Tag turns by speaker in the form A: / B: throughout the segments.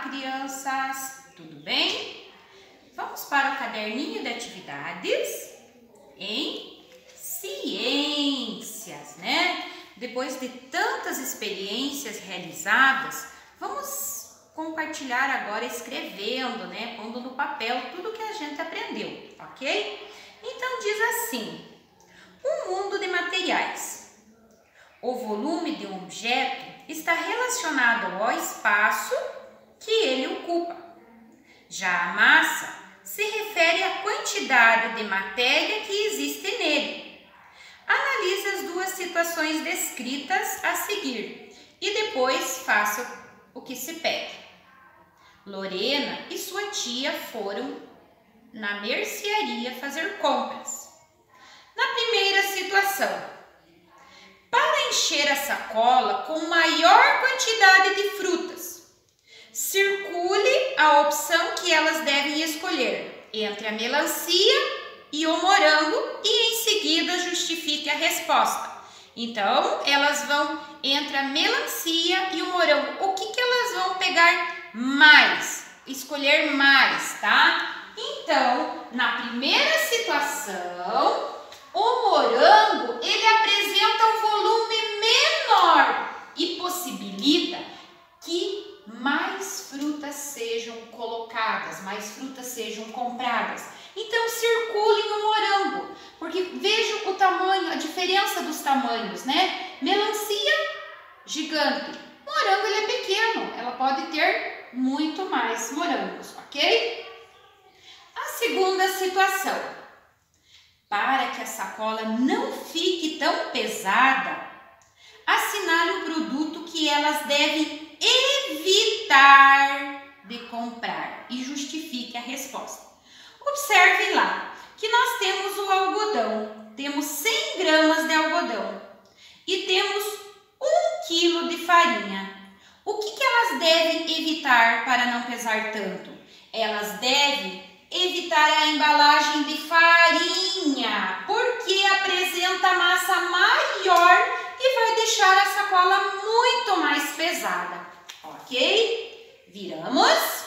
A: crianças, tudo bem? Vamos para o caderninho de atividades em ciências, né? Depois de tantas experiências realizadas, vamos compartilhar agora escrevendo, né? Pondo no papel tudo que a gente aprendeu, ok? Então diz assim: um mundo de materiais. O volume de um objeto está relacionado ao espaço que ele ocupa. Já a massa se refere à quantidade de matéria que existe nele. Analise as duas situações descritas a seguir e depois faça o que se pede. Lorena e sua tia foram na mercearia fazer compras. Na primeira situação, para encher a sacola com maior quantidade de frutas, circule a opção que elas devem escolher entre a melancia e o morango e em seguida justifique a resposta. Então, elas vão entre a melancia e o morango. O que elas vão pegar mais? Escolher mais, tá? Então, na primeira situação, o morango, ele apresenta um volume menor e possibilita que mais frutas sejam colocadas, mais frutas sejam compradas. Então, circulem o morango, porque vejam o tamanho, a diferença dos tamanhos, né? Melancia, gigante. Morango, ele é pequeno, ela pode ter muito mais morangos, ok? A segunda situação. Para que a sacola não fique tão pesada, assinale o produto que elas devem evitar de comprar e justifique a resposta. Observe lá que nós temos o algodão, temos 100 gramas de algodão e temos 1 quilo de farinha. O que elas devem evitar para não pesar tanto? Elas devem evitar a embalagem de farinha, porque apresenta massa maior e vai deixar a sacola muito mais pesada, ok? Viramos.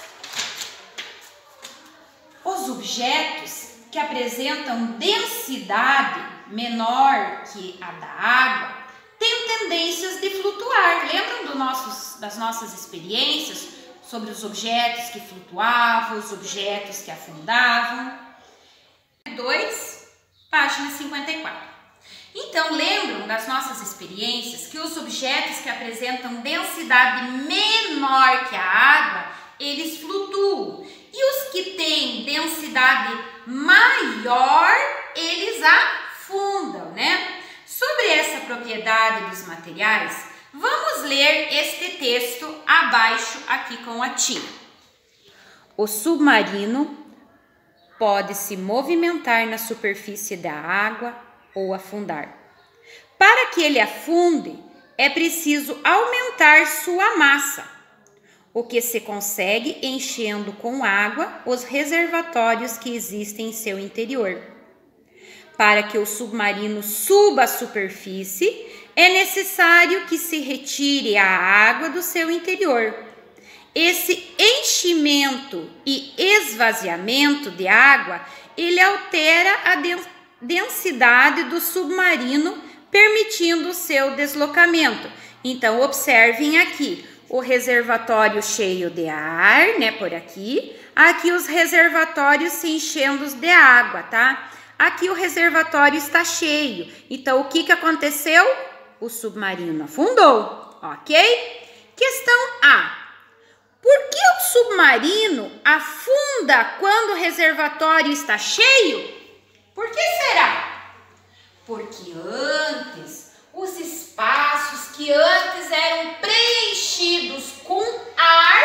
A: Os objetos que apresentam densidade menor que a da água têm tendências de flutuar. Lembram das nossas experiências sobre os objetos que flutuavam, os objetos que afundavam? 2, página 54. Então, lembram das nossas experiências que os objetos que apresentam densidade menor que a água, eles flutuam. E os que têm densidade maior, eles afundam, né? Sobre essa propriedade dos materiais, vamos ler este texto abaixo aqui com a tia. O submarino pode se movimentar na superfície da água ou afundar. Para que ele afunde, é preciso aumentar sua massa, o que se consegue enchendo com água os reservatórios que existem em seu interior. Para que o submarino suba à superfície, é necessário que se retire a água do seu interior. Esse enchimento e esvaziamento de água, ele altera a densidade do submarino, permitindo o seu deslocamento. Então, observem aqui, o reservatório cheio de ar, né, por aqui. Aqui os reservatórios se enchendo de água, tá? Aqui o reservatório está cheio. Então, o que aconteceu? O submarino afundou, ok? Questão A. Por que o submarino afunda quando o reservatório está cheio? Por que será? Porque antes, os espaços que antes eram preenchidos com ar,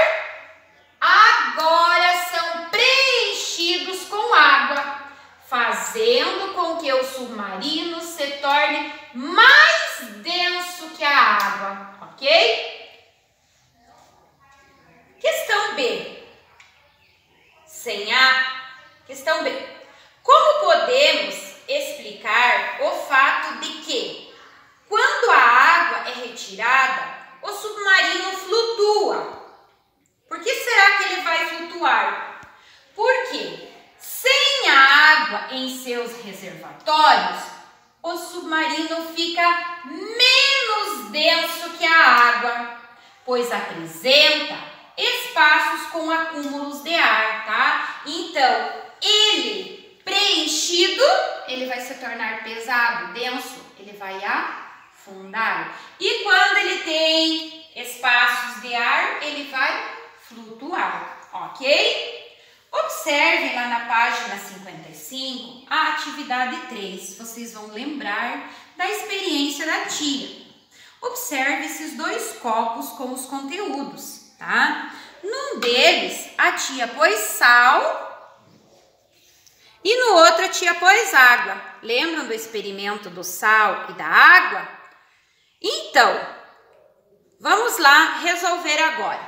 A: agora são preenchidos com água, fazendo com que o submarino se torne mais denso que a água, ok? Questão B. Sem A. Questão B. Como podemos explicar o fato de que, quando a água é retirada, o submarino flutua? Por que será satisfatórios, o submarino fica menos denso que a água, pois apresenta espaços com acúmulos de ar, tá? Então, ele preenchido, ele vai se tornar pesado, denso, ele vai afundar. E quando ele tem espaços de ar, ele vai flutuar, ok? Observem lá na página 55 a atividade 3. Vocês vão lembrar da experiência da tia. Observe esses dois copos com os conteúdos, tá? Num deles, a tia pôs sal e no outro a tia pôs água. Lembram do experimento do sal e da água? Então, vamos lá resolver agora.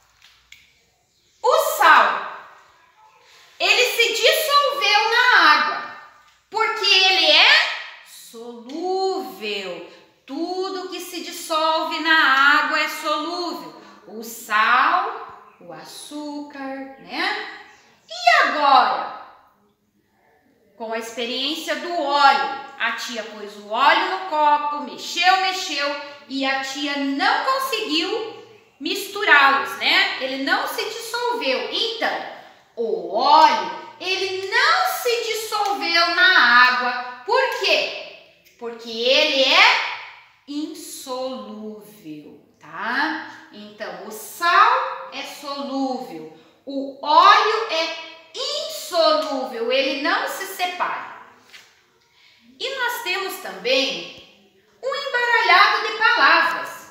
A: O sal, ele se dissolveu na água, porque ele é solúvel. Tudo que se dissolve na água é solúvel. O sal, o açúcar, né? E agora, com a experiência do óleo, a tia pôs o óleo no copo, mexeu e a tia não conseguiu misturá-los, né? Ele não se dissolveu. Então, o óleo, ele não se dissolveu na água. Por quê? Porque ele é insolúvel, tá? Então, o sal é solúvel, o óleo é insolúvel, ele não se separa. E nós temos também um embaralhado de palavras.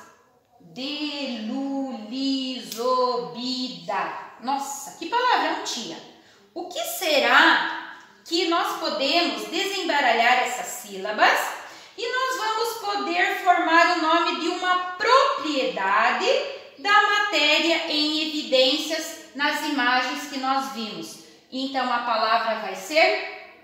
A: Delulizobida. Nossa, que palavrão, tia! O que será que nós podemos desembaralhar essas sílabas e nós vamos poder formar o nome de uma propriedade da matéria em evidências nas imagens que nós vimos? Então, a palavra vai ser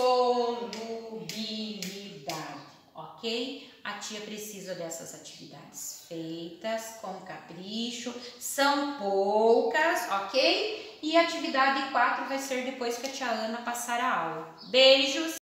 A: solubilidade, ok? A tia precisa dessas atividades feitas com capricho, são poucas, ok? E a atividade 4 vai ser depois que a tia Ana passar a aula. Beijos!